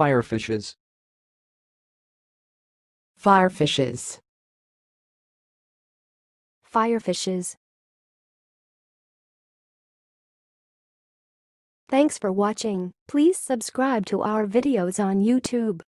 Firefishes. Firefishes. Firefishes. Thanks for watching. Please subscribe to our videos on YouTube.